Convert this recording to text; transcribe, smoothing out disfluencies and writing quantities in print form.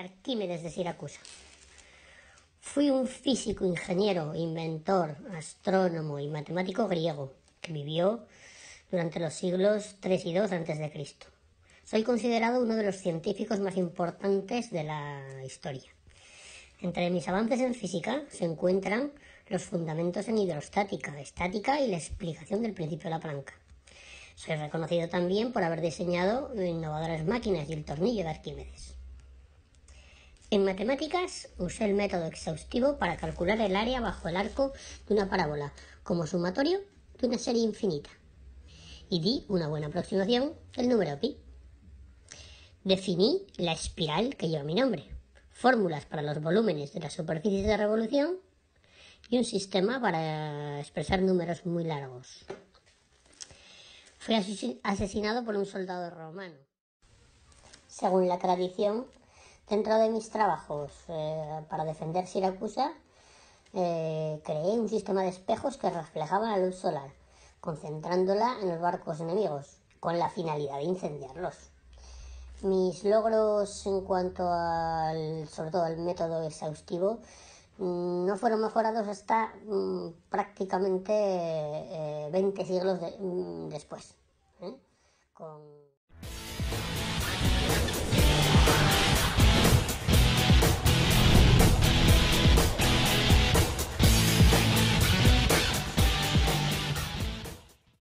Arquímedes de Siracusa. Fui un físico, ingeniero, inventor, astrónomo y matemático griego que vivió durante los siglos III y II a.C. Soy considerado uno de los científicos más importantes de la historia. Entre mis avances en física se encuentran los fundamentos en hidrostática, estática y la explicación del principio de la palanca. Soy reconocido también por haber diseñado innovadoras máquinas y el tornillo de Arquímedes. En matemáticas usé el método exhaustivo para calcular el área bajo el arco de una parábola como sumatorio de una serie infinita y di una buena aproximación del número pi. Definí la espiral que lleva mi nombre, fórmulas para los volúmenes de las superficies de revolución y un sistema para expresar números muy largos. Fui asesinado por un soldado romano. Según la tradición, dentro de mis trabajos para defender Siracusa, creé un sistema de espejos que reflejaban la luz solar, concentrándola en los barcos enemigos, con la finalidad de incendiarlos. Mis logros en cuanto sobre todo al método exhaustivo, no fueron mejorados hasta prácticamente 20 siglos después, con